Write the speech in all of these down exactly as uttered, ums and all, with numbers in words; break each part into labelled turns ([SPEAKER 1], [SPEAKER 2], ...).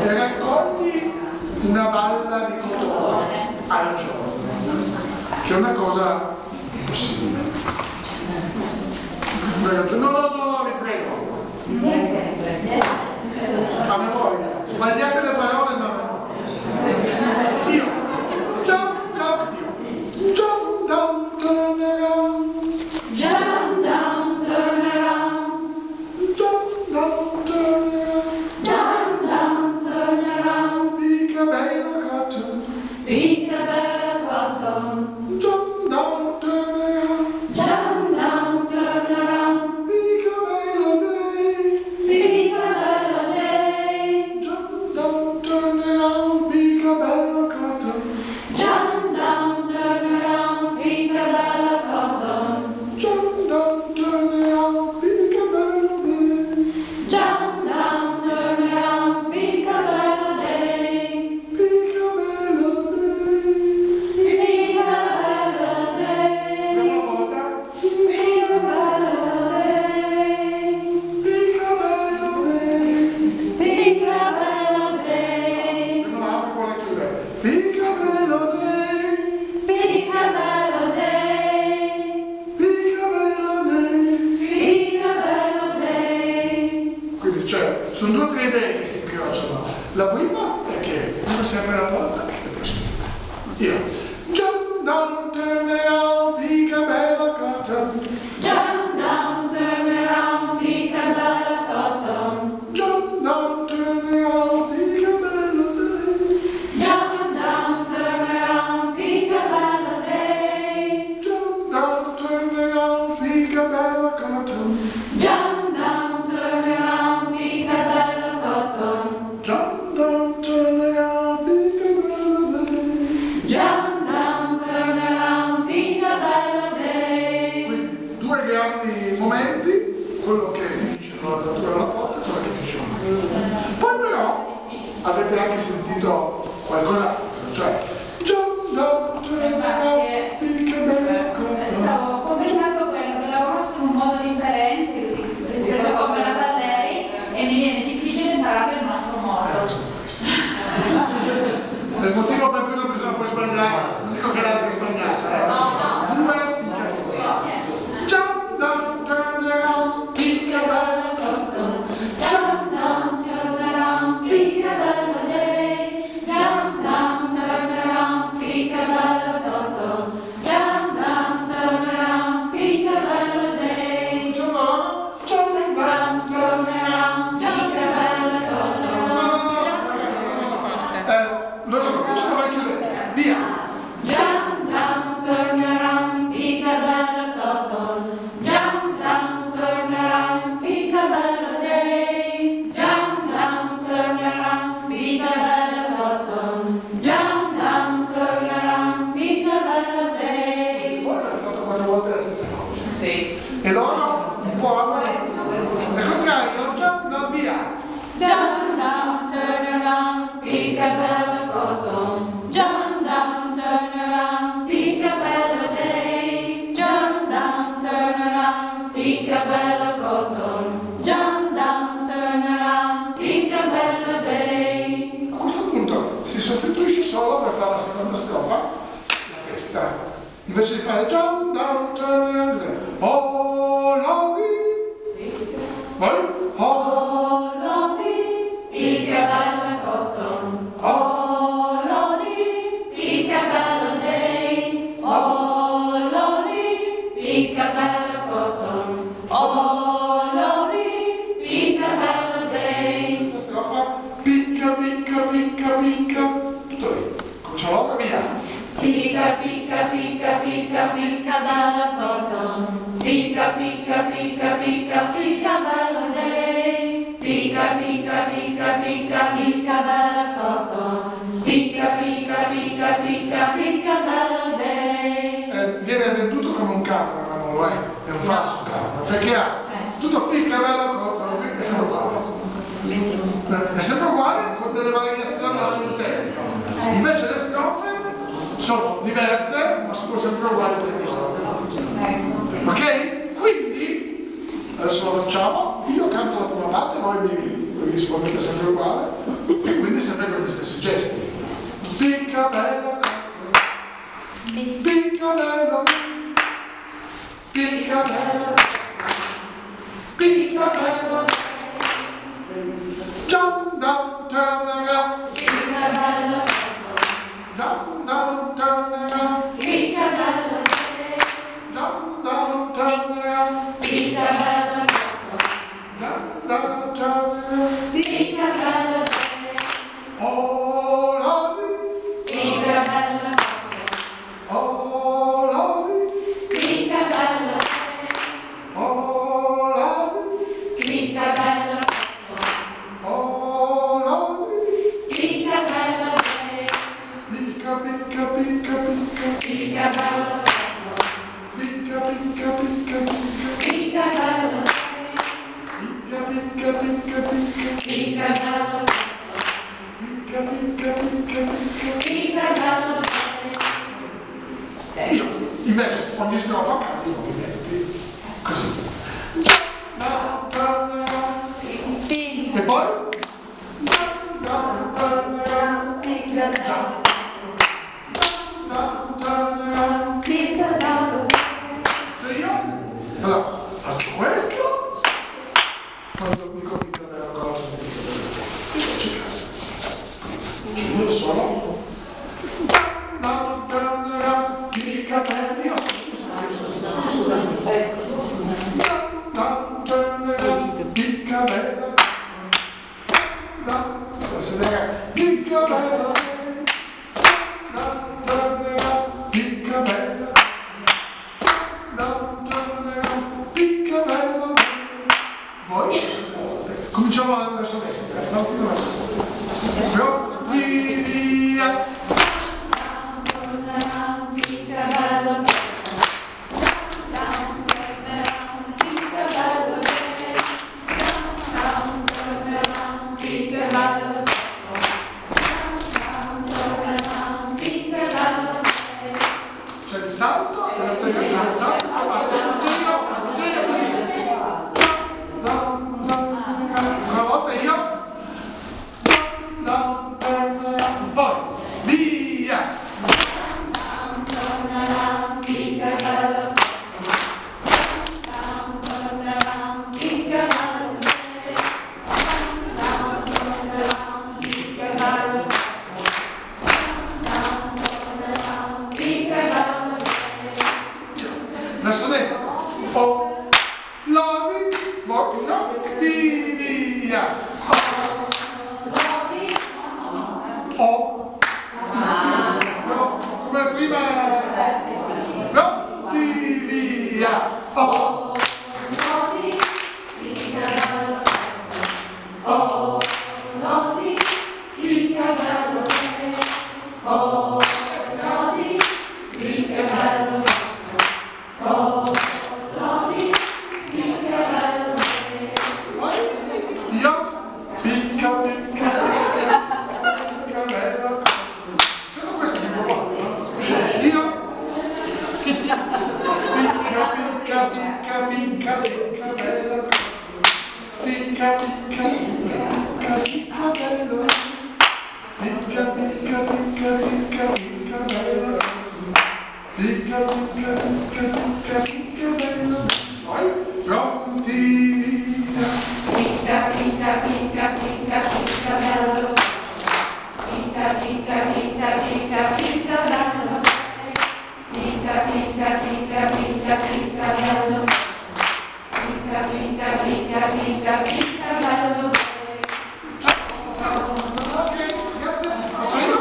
[SPEAKER 1] e raccogli una balla di cotone al giorno, che è una cosa impossibile. No, no, no, no, vi prego. A memoria. Sbagliate le parole, ma a memoria. Io. Jump down, jump down, turn around.
[SPEAKER 2] Jump down, turn around.
[SPEAKER 1] Jump down, turn around.
[SPEAKER 2] Jump down, turn around.
[SPEAKER 1] Peekabella cotton.
[SPEAKER 2] Peekabella cotton.
[SPEAKER 1] Jump down, turn around.
[SPEAKER 2] Jump down, turn around.
[SPEAKER 1] Peekabella day.
[SPEAKER 2] Peekabella day.
[SPEAKER 1] Jump down, turn around. Peekabella cotton.
[SPEAKER 2] Jump down, turn around. Peekabella cotton.
[SPEAKER 1] Jump down, turn around. Peekabella day.
[SPEAKER 2] Jump down, turn around. Peekabella day.
[SPEAKER 1] Peekabella day.
[SPEAKER 2] Peekabella day.
[SPEAKER 1] Una volta.
[SPEAKER 2] Peekabella day.
[SPEAKER 1] Peekabella day.
[SPEAKER 2] Peekabella day.
[SPEAKER 1] Non apro la chiude. Peekabella day.
[SPEAKER 2] Peekabella day.
[SPEAKER 1] Peekabella day.
[SPEAKER 2] Peekabella day.
[SPEAKER 1] Quindi cioè, sono due o tre idee che si incrociano. La prima è che prima si apre la porta e poi si chiude. Io. Jump down, turn around, peekabella cotton.
[SPEAKER 2] Jump down, turn around, peekabella cotton.
[SPEAKER 1] Jump down, turn around, peekabella day.
[SPEAKER 2] Jump down, turn around, peekabella day.
[SPEAKER 1] Jump down, turn around, peekabella cotton.
[SPEAKER 2] Jump down, turn around, peekabella cotton.
[SPEAKER 1] Jump down, turn around, peekabella day.
[SPEAKER 2] Jump down, turn around, peekabella day.
[SPEAKER 1] Quindi due grandi momenti, quello che finisce con l'apertura della porta e quello che finisce con la chiusura. Poi però avete anche sentito qualcosa, cioè jump down, turn around, peekabella cotton.
[SPEAKER 3] Stavo commentando quello che lavoro in un modo differente rispetto a come la fa lei e mi viene difficile impararlo in un altro modo.
[SPEAKER 1] È il motivo per cui non bisogna poi sbagliare, non dico che l'altra è sbagliata, eh. Due in casa. Jump down, turn around, peekabella cotton.
[SPEAKER 2] Jump down, turn around, peekabella day. Jump down, turn around, peekabella cotton. Jump down, turn around, peekabella day.
[SPEAKER 1] Diciamo, jump down, turn around.
[SPEAKER 2] Peekabella cotton.
[SPEAKER 1] No, no, no, aspetta, eh, loro cominciano a chiudere. Via.
[SPEAKER 2] Jump down, turn around, peekabella cotton. Jump down, turn around, peekabella day. Jump down, turn around, peekabella cotton. Jump down, turn around, peekabella day.
[SPEAKER 1] Voi avete fatto quattro volte la stessa cosa.
[SPEAKER 3] Sì.
[SPEAKER 1] E loro un po' aprono. Al contrario, jump down, via.
[SPEAKER 2] Jump down, turn around, peekabella cotton. Jump down, turn around, peekabella day. Jump down, turn around, peekabella cotton. Jump down, turn around, peekabella day.
[SPEAKER 1] A questo punto si sostituisce solo per fare la seconda strofa la testa. Invece di fare jump down, turn around, oh, lobby. Poi, oh,
[SPEAKER 2] Oh, Lodi, peekabella cotton. Oh, Lodi, peekabella day. Oh, Lodi, peekabella cotton. Oh, Lodi, peekabella day.
[SPEAKER 1] questa strofa, picca, picca, picca, picca. Tutto lì. Cominciamo ora, via.
[SPEAKER 2] Picca, picca, picca, picca, peekabella cotton. Picca, picca, picca, picca, peekabella day. Picca, picca, picca, picca, peekabella cotton. Picca, picca, picca, picca, peekabella day.
[SPEAKER 1] Eh, viene venduto come un karma, ma non lo è, è un falso karma, perché ha tutto picca, bella, corta, è sempre uguale. È sempre uguale con delle variazioni sul tempo. Invece le strofe sono diverse, ma sono sempre uguali tra di loro. Ok? Quindi, adesso lo facciamo, io canto la prima parte, voi mi vi rispondete sempre uguale, e quindi sempre con gli stessi gesti. Picca bello, picca bello, picca bello, picca bello, jump down, turn around,
[SPEAKER 2] picca bello,
[SPEAKER 1] jump down, turn around,
[SPEAKER 2] picca bello,
[SPEAKER 1] jump down, turn around,
[SPEAKER 2] picca bello,
[SPEAKER 1] jump down, turn around.
[SPEAKER 2] picca bello,
[SPEAKER 1] Oh, lovely,
[SPEAKER 2] picca bello,
[SPEAKER 1] oh, lovely,
[SPEAKER 2] picca bello,
[SPEAKER 1] oh, lovely,
[SPEAKER 2] picca bello,
[SPEAKER 1] oh, lovely.
[SPEAKER 2] picca bello,
[SPEAKER 1] Picca, picca, picca, picca,
[SPEAKER 2] picca bello,
[SPEAKER 1] picca, picca, picca, picca,
[SPEAKER 2] picca bello,
[SPEAKER 1] picca, picca, picca, picca,
[SPEAKER 2] picca bello,
[SPEAKER 1] picca, picca, picca, picca.
[SPEAKER 2] picca bello,
[SPEAKER 1] Io invece ogni strofa cambio i movimenti. Così. Da, da, da, da. E poi? Da, da, da, da.
[SPEAKER 2] picca bello,
[SPEAKER 1] Da, da, da.
[SPEAKER 2] picca bello,
[SPEAKER 1] Cioè io allora, faccio questo quando dico picca bella cosa, picca bella cosa. Faccio caso. Cioè io sono da, da, da, da. Picca bella, io sono picca bella, stasera picca bella, picca bella, picca bella. Voi cominciamo verso destra, salti verso destra. Pronti, via.
[SPEAKER 2] picca bello,
[SPEAKER 1] C'è il salto, e l'altra c'è il salto, ah, giro, giro così. Da, da, da. Una volta io. Da, da, da. Poi, via.
[SPEAKER 2] picca bello, picca bello, picca bello, picca bello,
[SPEAKER 1] Verso destra. Oh, lodi, voi, no, ti, via. Oh, no, come prima. No, ti, via. Oh,
[SPEAKER 2] picca bello, oh, lodi, picca bello, oh, lodi, picca bello, oh, lodi, picca bello,
[SPEAKER 1] poi, io, picca, picca, picca, bella. Tutto questo si può fare, no? Io, picca, picca, picca, picca, picca, bella. Picca, picca, picca, picca, bello. Picca, picca, picca, picca, picca, bello. Picca, picca, picca, picca, picca, bello. Poi, pronti, via.
[SPEAKER 2] picca, picca, picca, picca, picca bello, picca, picca, picca, picca, picca bello, picca, picca, picca, picca, picca bello, picca, picca, picca, picca, picca bello.
[SPEAKER 1] Ok, grazie. Faccio io?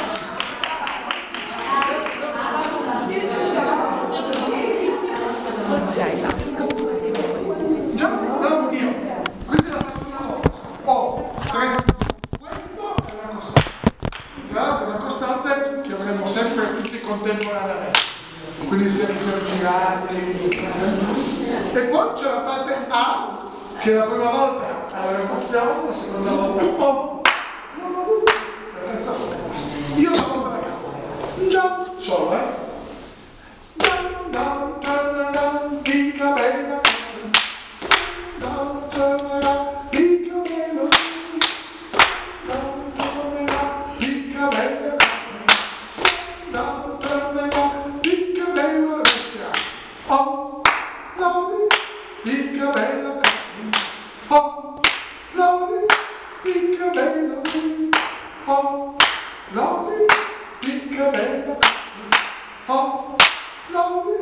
[SPEAKER 1] Già, no, io. Quindi la faccio una volta. Oh, questo è una costante. Tra l'altro è una costante che avremo sempre tutti contemporaneamente. Quindi siamo girati, e poi c'è la parte A, che la prima volta alla rotazione, la seconda volta O, la terza volta bassa. Io la volta la capo. Già, solo, eh. Down, down, turn around, picca bella. Down, turn around, picca bella. No,